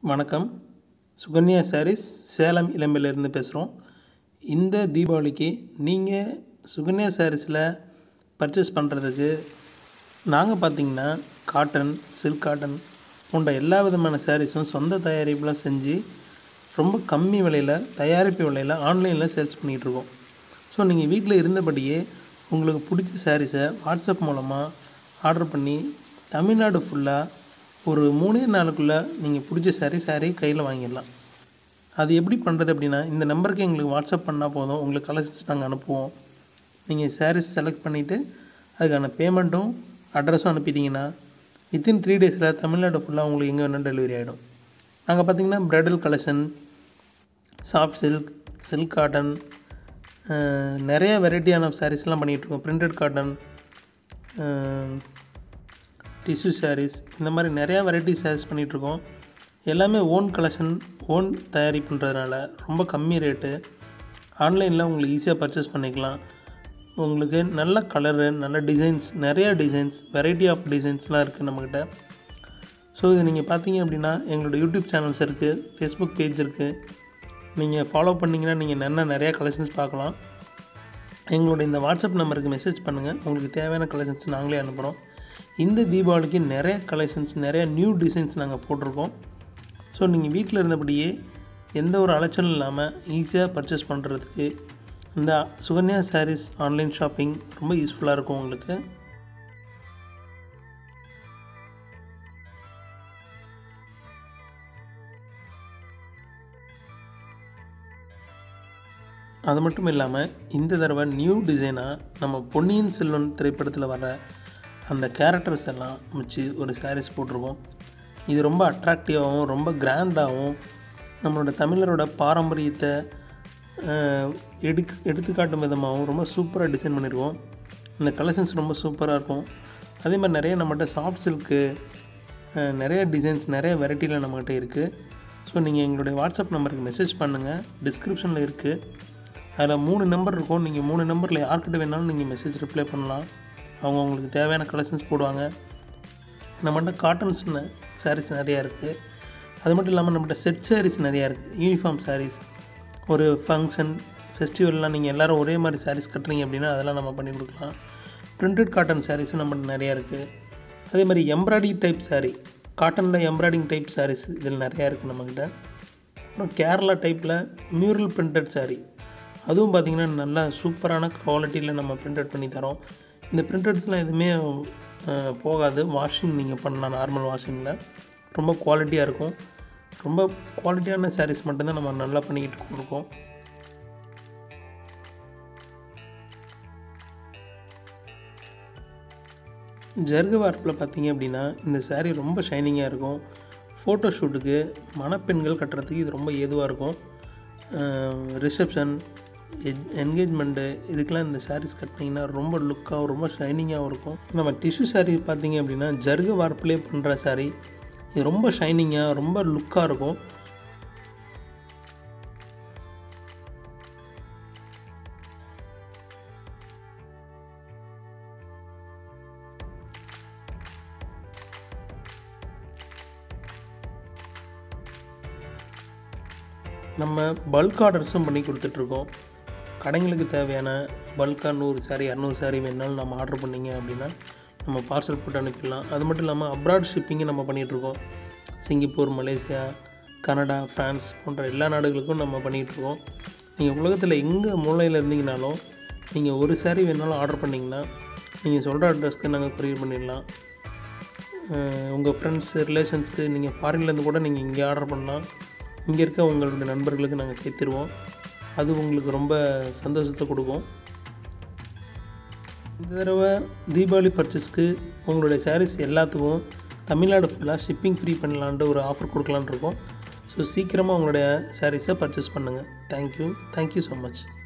வணக்கம். சுகன்யா சாரீஸ் சேலம் இளம்பிள்ளையிலிருந்து பேசுகிறோம். இந்த தீபாவளிக்கு நீங்கள் சுகன்யா சாரீஸில் பர்ச்சேஸ் பண்ணுறதுக்கு நாங்கள் பார்த்திங்கன்னா காட்டன், சில்க் காட்டன் போன்ற எல்லா விதமான சாரீஸும் சொந்த தயாரிப்புலாம் செஞ்சு ரொம்ப கம்மி விலையில், தயாரிப்பு விலையில் ஆன்லைனில் சேல்ஸ் பண்ணிகிட்ருக்கோம். ஸோ நீங்கள் வீட்டில் இருந்தபடியே உங்களுக்கு பிடிச்ச சாரீஸை வாட்ஸ்அப் மூலமாக ஆர்டர் பண்ணி தமிழ்நாடு ஃபுல்லாக ஒரு 3 நாளுக்குள்ளே நீங்கள் பிடிச்ச சாரீ கையில் வாங்கிடலாம். அது எப்படி பண்ணுறது அப்படின்னா, இந்த நம்பருக்கு எங்களுக்கு வாட்ஸ்அப் பண்ணால் போதும். உங்களுக்கு கலெக்ஷன்ஸ் நாங்கள் அனுப்புவோம். நீங்கள் சாரீஸ் செலக்ட் பண்ணிவிட்டு அதுக்கான பேமெண்ட்டும் அட்ரஸும் அனுப்பிட்டீங்கன்னா வித்தின் 3 டேஸில் தமிழ்நாடு ஃபுல்லாக உங்களுக்கு எங்கே வேணாலும் டெலிவரி ஆகிடும். நாங்கள் பார்த்திங்கன்னா bridal collection, soft silk, silk cotton, நிறைய வெரைட்டியான சாரீஸ்லாம் பண்ணிகிட்ருக்கோம். பிரிண்டட் காட்டன், டிஷ்யூ சாரீஸ், இந்த மாதிரி நிறையா வெரைட்டி சாரீஸ் பண்ணிகிட்ருக்கோம். எல்லாமே ஓன் கலெக்ஷன், ஓன் தயாரிப்புன்றதுனால ரொம்ப கம்மி ரேட்டு. ஆன்லைனில் உங்களுக்கு ஈஸியாக பர்ச்சேஸ் பண்ணிக்கலாம். உங்களுக்கு நல்ல கலரு, நல்ல டிசைன்ஸ், நிறையா டிசைன்ஸ், வெரைட்டி ஆஃப் டிசைன்ஸ்லாம் இருக்குது நம்மக்கிட்ட. ஸோ இது நீங்கள் பார்த்தீங்க அப்படின்னா எங்களோட யூடியூப் சேனல்ஸ் இருக்குது, ஃபேஸ்புக் பேஜ் இருக்குது. நீங்கள் ஃபாலோ பண்ணிங்கன்னா நீங்கள் நிறையா கலெக்ஷன்ஸ் பார்க்கலாம். எங்களோட இந்த வாட்ஸ்அப் நம்பருக்கு மெசேஜ் பண்ணுங்கள். உங்களுக்கு தேவையான கலெக்ஷன்ஸ் நாங்களே அனுப்புகிறோம். இந்த தீபாவளிக்கு நிறைய கலெக்ஷன்ஸ், நிறைய நியூ டிசைன்ஸ் நாங்கள் போட்டிருக்கோம். ஸோ நீங்கள் வீட்டில் இருந்தபடியே எந்த ஒரு அலைச்சலும் இல்லாமல் ஈஸியாக பர்ச்சேஸ் பண்ணுறதுக்கு இந்த சுகன்யா சாரீஸ் ஆன்லைன் ஷாப்பிங் ரொம்ப யூஸ்ஃபுல்லாக இருக்கும் உங்களுக்கு. அது மட்டும் இல்லாமல் இந்த தடவை நியூ டிசைனாக நம்ம பொன்னியின் செல்வன் திரைப்படத்தில் வர அந்த கேரக்டர்ஸ் எல்லாம் வச்சு ஒரு சாரீஸ் போட்டிருக்கோம். இது ரொம்ப அட்ராக்டிவாகவும் ரொம்ப கிராண்டாகவும் நம்மளோட தமிழரோட பாரம்பரியத்தை எடுத்துக்காட்டும் விதமாகவும் ரொம்ப சூப்பராக டிசைன் பண்ணியிருக்கோம். இந்த கலெக்ஷன்ஸ் ரொம்ப சூப்பராக இருக்கும். அதே மாதிரி நிறைய நம்மகிட்ட சாஃப்ட் சில்க்கு, நிறைய டிசைன்ஸ், நிறைய வெரைட்டியில் நம்மகிட்ட இருக்குது. ஸோ நீங்கள் எங்களுடைய வாட்ஸ்அப் நம்பருக்கு மெசேஜ் பண்ணுங்கள். டிஸ்கிரிப்ஷனில் இருக்குது. அதில் 3 நம்பர் இருக்கும். நீங்கள் 3 நம்பரில் யார்கிட்ட வேணாலும் நீங்கள் மெசேஜ் ரிப்ளை பண்ணலாம். அவங்க உங்களுக்கு தேவையான கலெக்ஷன்ஸ் போடுவாங்க. நம்மகிட்ட காட்டன்ஸ் சாரீஸ் நிறையா இருக்குது. அது மட்டும் இல்லாமல் நம்மகிட்ட செட் சாரீஸ் நிறையா இருக்குது. யூனிஃபார்ம் சாரீஸ், ஒரு ஃபங்க்ஷன், ஃபெஸ்டிவல்லாம் நீங்கள் எல்லோரும் ஒரே மாதிரி சாரீஸ் கட்டுறீங்க அப்படின்னா அதெல்லாம் நம்ம பண்ணி கொடுக்கலாம். பிரிண்டட் காட்டன் சாரீஸும் நம்மகிட்ட நிறையா இருக்குது. அதே மாதிரி எம்ப்ராய்டிங் டைப் சாரீ, காட்டனில் எம்ப்ராய்டிங் டைப் சாரீஸ் இதில் நிறையா இருக்குது நம்மக்கிட்ட. அப்புறம் கேரளா டைப்பில் மியூரல் பிரிண்டட் சாரீ, அதுவும் பார்த்திங்கன்னா நல்லா சூப்பரான குவாலிட்டியில் நம்ம பிரிண்டட் பண்ணி தரோம். இந்த பிரிண்டட்ஸ்லாம் எதுவுமே போகாது. வாஷிங் நீங்கள் பண்ணலாம், நார்மல் வாஷிங்கில் ரொம்ப குவாலிட்டியாக இருக்கும். ரொம்ப குவாலிட்டியான சாரீஸ் மட்டும்தான் நம்ம நல்லா பண்ணிக்கிட்டு கொடுப்போம். ஜர்கு வார்ப்பில் பார்த்திங்க அப்படின்னா இந்த சாரீ ரொம்ப ஷைனிங்காக இருக்கும். ஃபோட்டோ ஷூட்டுக்கு, மணப்பெண்கள் கட்டுறதுக்கு இது ரொம்ப ஏதுவாக இருக்கும். ரிசப்ஷன், என்கேஜ்மெண்ட்டு, இதுக்கெலாம் இந்த சாரீஸ் கட்டினீங்கன்னா ரொம்ப லுக்காகவும் ரொம்ப ஷைனிங்காகவும் இருக்கும். நம்ம டிஷ்யூ சாரீ பார்த்திங்க அப்படின்னா ஜர்கு வார்ப்பிலே பண்ணுற சாரீ, இது ரொம்ப ஷைனிங்காக ரொம்ப லுக்காக இருக்கும். நம்ம பல்க் ஆர்டர்ஸும் பண்ணி கொடுத்துட்ருக்கோம். கடைங்களுக்கு தேவையான பல்காக 100 சாரீ 200 சாரீ வேணுனாலும் நம்ம ஆர்டர் பண்ணிங்க அப்படின்னா நம்ம பார்சல் போட்டு அனுப்பிடலாம். அது மட்டும் இல்லாமல் அப்ராட் ஷிப்பிங்கும் நம்ம பண்ணிகிட்ருக்கோம். சிங்கப்பூர், மலேசியா, கனடா, ஃப்ரான்ஸ் போன்ற எல்லா நாடுகளுக்கும் நம்ம பண்ணிகிட்ருக்கோம். நீங்கள் உலகத்தில் எங்கே மூலையில் இருந்தீங்கனாலும் நீங்கள் ஒரு சாரீ வேணாலும் ஆர்டர் பண்ணிங்கன்னா நீங்கள் சொல்கிற அட்ரஸ்க்கு நாங்கள் கொரியர் பண்ணிடலாம். உங்கள் ஃப்ரெண்ட்ஸ், ரிலேஷன்ஸ்க்கு நீங்கள் ஃபாரின்லேருந்து கூட நீங்கள் இங்கே ஆர்டர் பண்ணலாம். இங்கே இருக்க உங்களுடைய நண்பர்களுக்கு நாங்கள் சேர்த்துருவோம். அது உங்களுக்கு ரொம்ப சந்தோஷத்தை கொடுக்கும். இந்த தடவை தீபாவளி பர்ச்சேஸ்க்கு உங்களுடைய சாரீஸ் எல்லாத்துக்கும் தமிழ்நாடு ஃபுல்லாக ஷிப்பிங் ஃப்ரீ பண்ணலான்ட்டு ஒரு ஆஃபர் கொடுக்கலான்னு இருக்கோம். ஸோ சீக்கிரமாக உங்களுடைய சாரீஸை பர்ச்சேஸ் பண்ணுங்கள். Thank you so much.